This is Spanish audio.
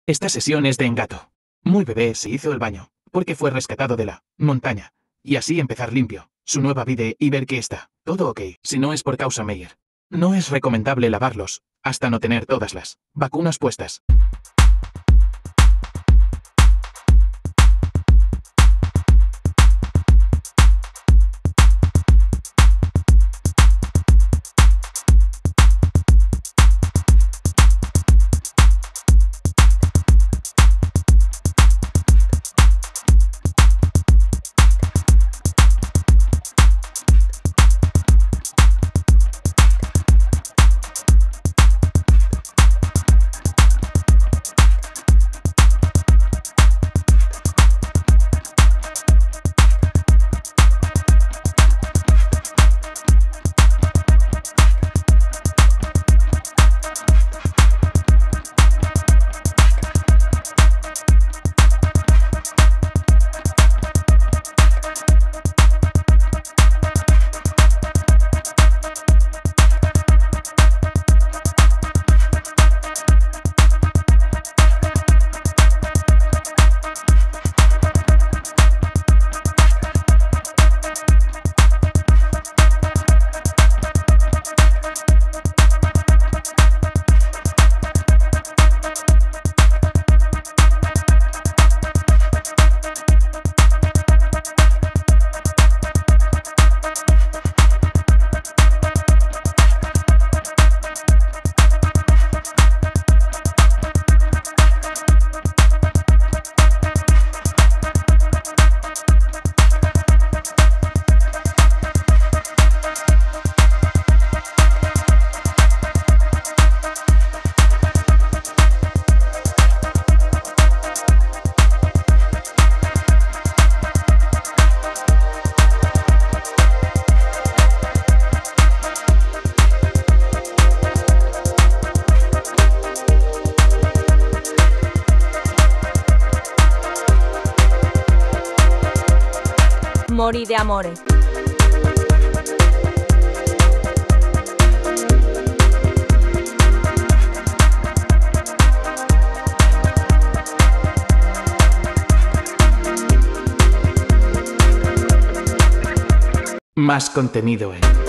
Esta sesión es de Engato. Muy bebé se hizo el baño, porque fue rescatado de la montaña. Y así empezar limpio su nueva vida y ver que está todo ok, si no es por causa Meyer. No es recomendable lavarlos, hasta no tener todas las vacunas puestas. Mori de amore. Más contenido en